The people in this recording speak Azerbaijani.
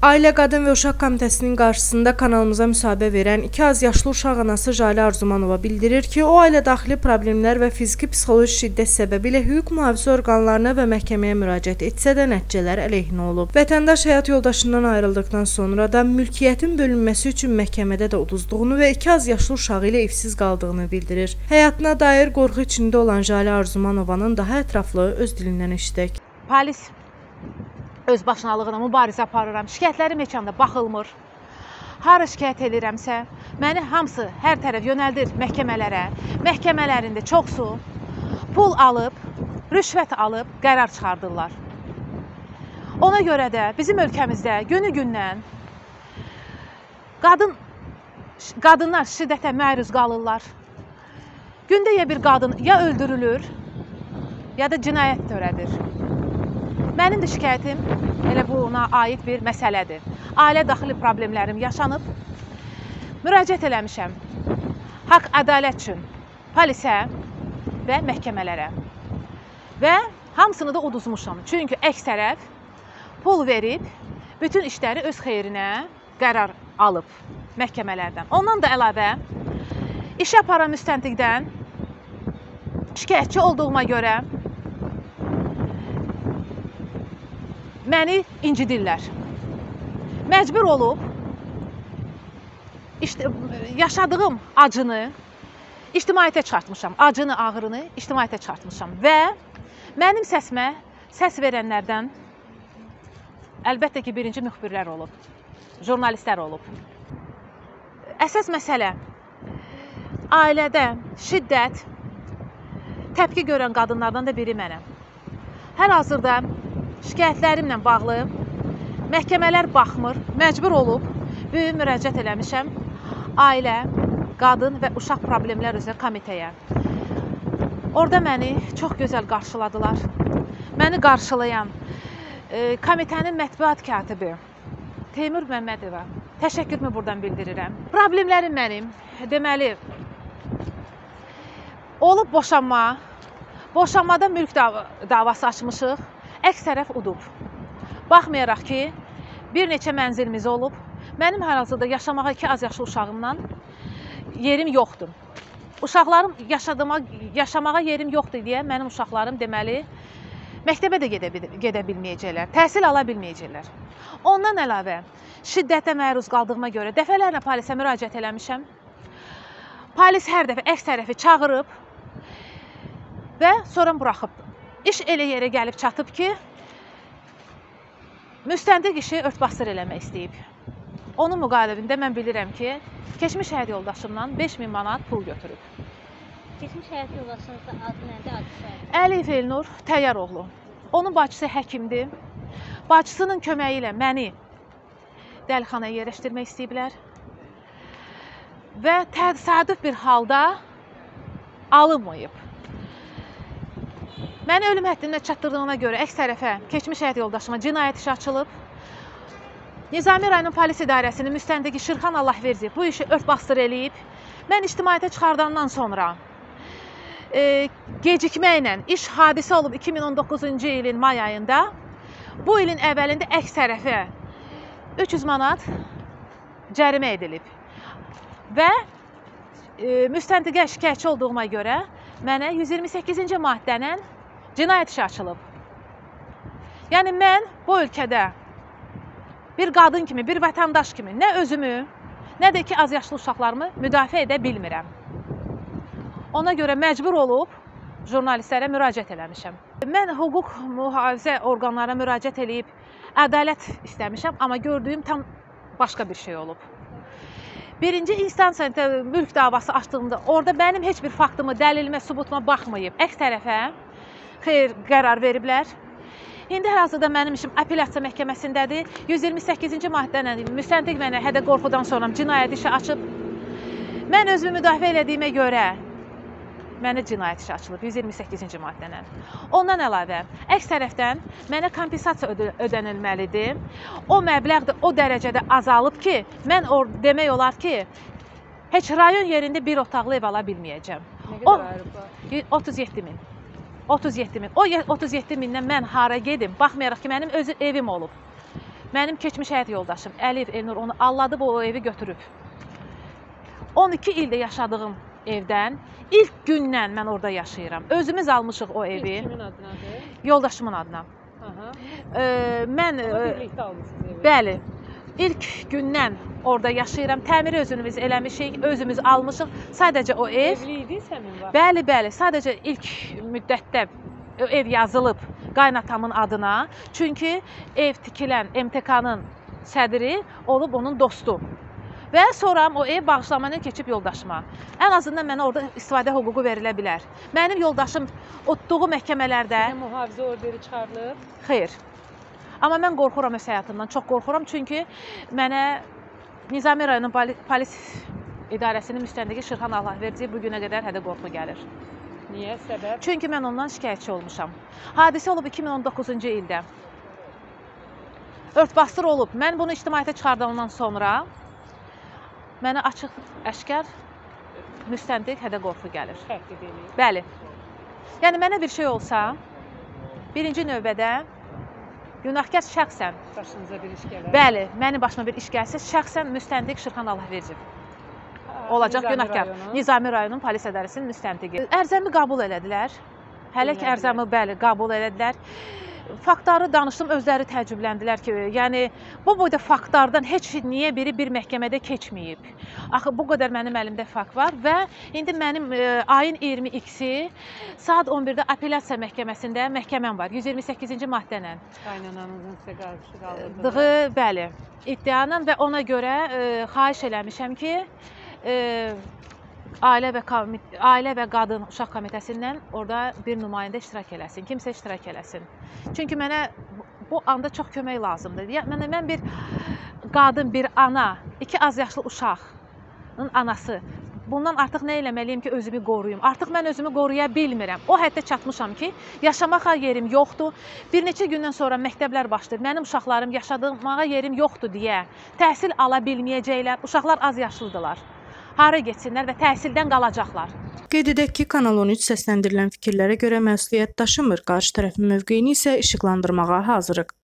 Ailə, Qadın və Uşaq Komitəsinin qarşısında kanalımıza müsahibə verən 2 az yaşlı uşaq anası Jalə Arzumanova bildirir ki, o ailədaxili problemlər və fiziki psixoloji şiddət səbəbilə hüquq mühafizə orqanlarına və məhkəməyə müraciət etsə də nəticələr əleyhinə olub. Vətəndaş həyat yoldaşından ayrıldıqdan sonra da mülkiyyətin bölünməsi üçün məhkəmədə də uduzduğunu və 2 az yaşlı uşağı ilə evsiz qaldığını bildirir. Həyatına dair qorxu içində olan Jalə Arzumanovanın daha ətraflı öz dilindən eşidək. Polis öz başınalığına mübarizə aparıram. Şikayətlərim məkanda baxılmır. Hara şikayət edirəmsə, məni hamısı hər tərəf yönəldir məhkəmələrə. Məhkəmələrində çoxsu pul alıb, rüşvət alıb qərar çıxardırlar. Ona görə də bizim ölkəmizdə günü-gündən qadınlar şiddətə məruz qalırlar. Gündə bir qadın ya öldürülür, ya da cinayət törədir. Mənim də şikayətim elə buna aid bir məsələdir. Ailə daxili problemlərim yaşanıb. Müraciət eləmişəm haqq, ədalət üçün polisə və məhkəmələrə. Və hamısını da uduzmuşam. Çünki əks tərəf pul verib, bütün işləri öz xeyrinə qərar alıb məhkəmələrdən. Ondan da əlavə, iş aparan müstəntiqdən şikayətçi olduğuma görə məni incidirlər. Məcbur olub yaşadığım acını ictimaiyyətə çıxartmışam. Acını, ağrını ictimaiyyətə çıxartmışam. Və mənim səsimə səs verənlərdən əlbəttə ki, birinci müxbirlər olub, jurnalistlər olub. Əsas məsələ ailədə şiddət, təpki görən qadınlardan da biri mənəm. Hal-hazırda şikayətlərimlə bağlı məhkəmələr baxmır, məcbur olub böyük müraciət eləmişəm Ailə, Qadın və Uşaq Problemlər üzrə komitəyə. Orada məni çox gözəl qarşıladılar. Məni qarşılayan komitənin mətbuat katibi Teymur Məmmədova təşəkkürümü buradan bildirirəm. Problemlərim mənim, deməli, olub boşanma, boşanmada mülk davası açmışıq. Əks tərəf udub. Baxmayaraq ki, bir neçə mənzilimiz olub. Mənim hal-hazırda yaşamağa 2 az yaşlı uşağımdan yerim yoxdur. Uşaqlarım yaşamağa yerim yoxdur deyə mənim uşaqlarım deməli məktəbə də gedə bilməyəcəklər, təhsil ala bilməyəcəklər. Ondan əlavə şiddətə məruz qaldığıma görə dəfələrlə polisə müraciət eləmişəm. Polis hər dəfə əks tərəfi çağırıb və sonra buraxıb. İş elə yerə gəlib çatıb ki, müstəntiq işi örtbasdır eləmək istəyib. Onun müqabilində mən bilirəm ki, keçmiş həyat yoldaşımdan 5000 manat pul götürüb. Keçmiş həyat yoldaşınızda adı nədir, adı? Əliyev Elnur Təyyaroğlu. Onun bacısı həkimdir. Bacısının köməyi ilə məni dəlixanaya yerləşdirmək istəyiblər. Və təsadüf bir halda alınmayıb. Məni ölüm həddinə çatdırdığına görə əks tərəfə keçmiş həyat yoldaşıma cinayət işi açılıb. Nizami rayon polis idarəsinin müstəntiqi Şirxan Allahverdi bu işi örtbasdır eləyib. Mən ictimaiyyətə çıxardandan sonra gecikməklə iş hadisə olub 2019-cu ilin may ayında. Bu ilin əvvəlində əks tərəfə 300 manat cərimə edilib. Və müstəntiqə şikayətçi olduğuma görə mənə 128-ci maddənin cinayət işi açılıb. Yəni mən bu ölkədə bir qadın kimi, bir vətəndaş kimi nə özümü, nə də ki az yaşlı uşaqlarımı müdafiə edə bilmirəm. Ona görə məcbur olub jurnalistlərə müraciət eləmişəm. Mən hüquq mühafizə orqanlarına müraciət eləyib ədalət istəmişəm, amma gördüyüm tam başqa bir şey olub. Birinci instansiyada mülk davası açdığımda orada mənim heç bir faktımı, dəlilimə, sübutuma baxmayıb. Əks tərəfə xeyr qərar veriblər. İndi hal-hazırda mənim işim apellyasiya məhkəməsindədir. 128-ci maddələ müstəntiq mənə hədə qorxudan sonra cinayət işi açıb. Mən özümü müdafiə elədiyimə görə mənə cinayət işi açılıb 128-ci maddələ. Ondan əlavə, əks tərəfdən mənə kompensasiya ödənilməlidir. O məbləğ də o dərəcədə azalıb ki, mən demək olar ki, heç rayon yerində bir otaqlı ev ala bilməyəcəm. Nə qədər ayrı? 37 min. 37 min. O 37 mindən mən hara gedim? Baxmayaraq ki, mənim öz evim olub. Mənim keçmiş həyat yoldaşım Əliyev Elnur onu alladıb o evi götürüb. 12 ildə yaşadığım evdən ilk gündən mən orada yaşayıram. Özümüz almışıq o evi. Kimin adınadır? Yoldaşımın adına. Aha. Mən Birlikdə almışsınız evi. bəli, ilk gündən orada yaşayıram. Təmiri özümüz eləmişik, özümüz almışıq. Sadəcə o ev. Evli idi sənin var. Bəli, sadəcə ilk müddətdə o ev yazılıb qaynatamın adına. Çünki ev tikilən MTK-nın sədri olub onun dostu. Və sonra o ev bağışlanmadan keçib yoldaşıma. Ən azından mənə orada istifadə hüququ verilə bilər. Mənim yoldaşım otduğu məhkəmələrdə... Sizə mühafizə orderi çıxarılıb? Xeyr. Amma mən qorxuram öz həyatımdan, çox qorxuram. Çünki mənə Nizami rayonun polis idarəsinin müstəndəqi Şirxan Allahverdiyev bu günə qədər hədə qorxu gəlir. Niyə? Səbəb? Çünki mən ondan şikayətçi olmuşam. Hadisə olub 2019-cu ildə. Örtbasdır olub. Mən bunu ictimaiyyətə çıxardandan sonra mənə açıq, əşkar, müstəntiq hədə qorxu gəlir. Təhdid eləyir. Bəli. Yəni, mənə bir şey olsa, birinci növbədə günahkar şəxsən, Başınıza bir iş gələr. bəli, mənim başıma bir iş gəlsə, şəxsən müstəntiq Şirxan Allahverdiyev olacaq günahkar. Nizami rayonun polis idarəsinin müstəntiqi. Ərzəmi qəbul elədilər. Hələ ki, ərzəmi, bəli, qəbul elədilər. Faktları danışdım, özləri təəccübləndilər ki, yəni bu boyda faktlardan heç niyə biri bir məhkəmədə keçməyib. Axı bu qədər mənim əlimdə fakt var və indi mənim ayın 22-si saat 11-də apellyasiya məhkəməsində məhkəməm var 128-ci maddələ. Qaynananızın sizə qarşı qaldırdığı. Dığı, bəli, iddianın və ona görə xahiş eləmişəm ki, Ailə və Qadın Uşaq Komitəsindən orada bir nümayəndə iştirak eləsin, kimsə iştirak eləsin. Çünki mənə bu anda çox kömək lazımdır. Mən bir qadın, bir ana, 2 az yaşlı uşağın anası. Bundan artıq nə eləməliyim ki, özümü qoruyum? Artıq mən özümü qoruya bilmirəm. O həddə çatmışam ki, yaşamağa yerim yoxdur. Bir neçə gündən sonra məktəblər başlayır. Mənim uşaqlarım yaşadığıma yerim yoxdur deyə təhsil ala bilməyəcəklər. Uşaqlar az yaşlıdırlar. Hara getsinlər və təhsildən qalacaqlar. Qeyd edək ki, Kanal 13 səsləndirilən fikirlərə görə məsuliyyət daşımır, qarşı tərəfin mövqeyini isə işıqlandırmağa hazırıq.